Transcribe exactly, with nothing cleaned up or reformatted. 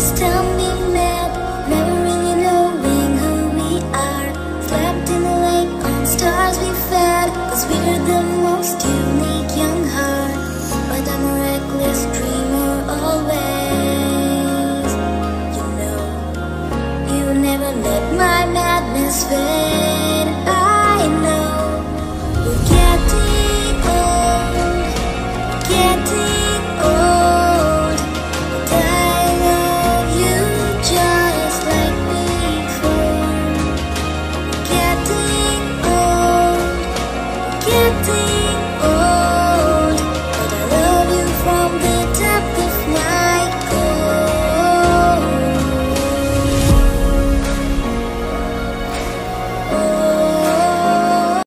time we met, never really knowing who we are. Slept in the lake on stars we fed, cause we're the most unique young heart. But I'm a reckless dreamer always. You know, you never let my madness fade